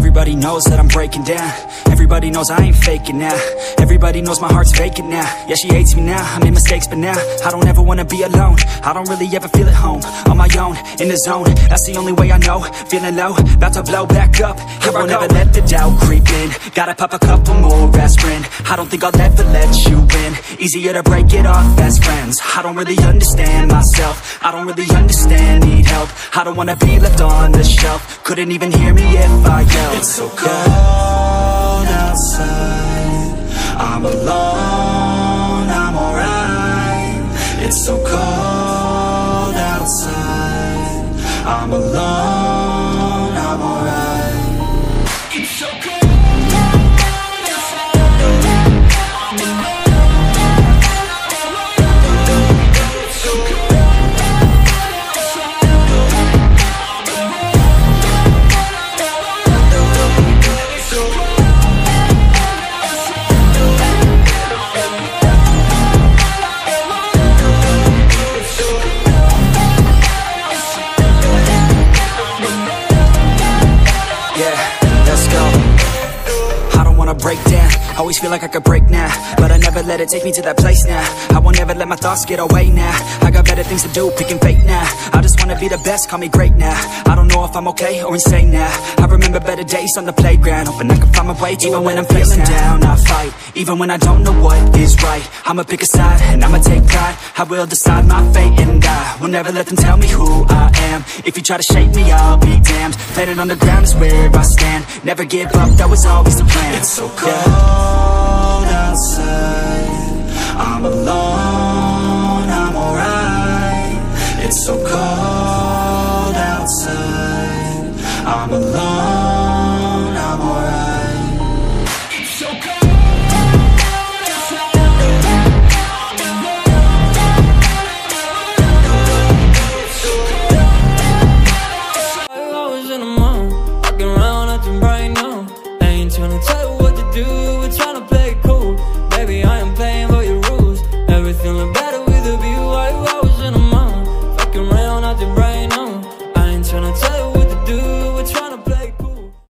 Everybody knows that I'm breaking down. Everybody knows I ain't faking now. Everybody knows my heart's vacant now. Yeah, she hates me now, I made mistakes but now I don't ever wanna be alone. I don't really ever feel at home. On my own, in the zone, that's the only way I know. Feeling low, about to blow back up. Here I won't ever let the doubt creep in. Gotta pop a couple more aspirin. I don't think I'll ever let you in. Easier to break it off best friends. I don't really understand myself. I don't really understand, need help. I don't wanna be left on the shelf. Couldn't even hear me if I yelled. It's so cold outside, I'm alone, I'm alright. It's so cold outside, I'm alone, I'm alright. It's so cold. Break down, always feel like I could break now, but I never let it take me to that place now. I won't ever let my thoughts get away now. I got better things to do, picking fate now. I just wanna be the best, call me great now. I don't know if I'm okay or insane now. I remember better days on the playground, hoping I can find my way. Even when I'm feeling down, I fight. Even when I don't know what is right, I'ma pick a side and I'ma take pride. I will decide my fate and I will never let them tell me who I am. If you try to shake me, I'll be damned. Planet on the ground is where I stand. Never give up, that was always the plan. It's so cold outside, I'm alone, I'm alright. It's so cold outside, I'm alone.